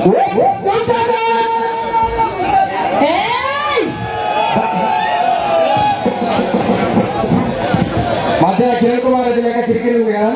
మధ్య కిరణ్ కుమార్ రెడ్డి లేక కిరికిరి ఉంది కదా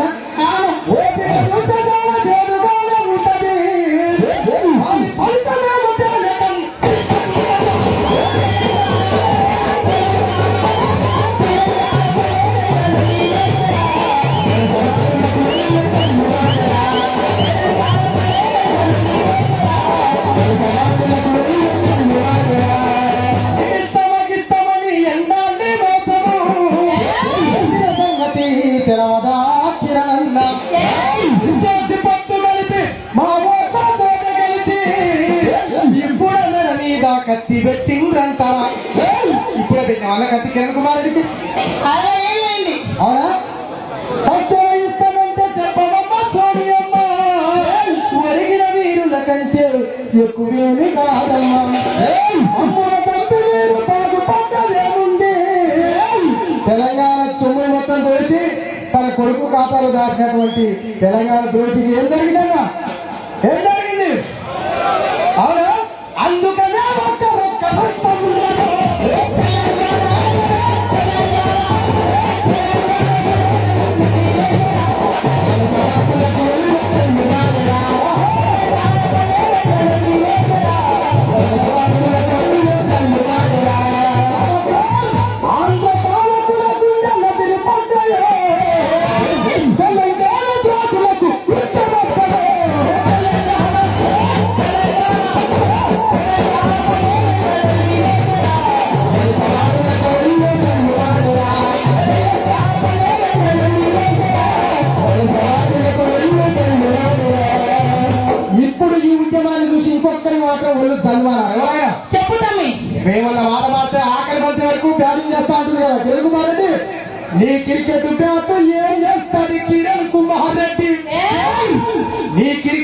కత్తి పెట్టిండ్రంటారా ఇప్పుడే పెట్టిన వాళ్ళ కత్తి కిరణ్ కుమార్ రెడ్డికి అవునా సత్యం ఇస్తానంటే చెప్పమమ్మా చూడియమ్మా ఒరిగిన వీరుల కంటే ఎక్కువేమి కాదమ్మా అమ్ముల చంపి వీరు తాగు పక్కదేముంది తెలంగాణ చుమ్ములు మొత్తం దోషి తన కొడుకు ఖాతాలో దాచినటువంటి తెలంగాణ దోషికి ఏం జరిగిందన్నా ఏం జరిగింది అవునా అందుకనే మేమన్న మాట మాత్రం ఆఖరి మంత్రి వరకు బ్యాటింగ్ చేస్తా అంటుంది కదా కిరణ్ కుమార్ రెడ్డి నీ క్రికెట్ బ్యాట్ ఏం చేస్తుంది కిరణ్ కుమార్ రెడ్డి నీ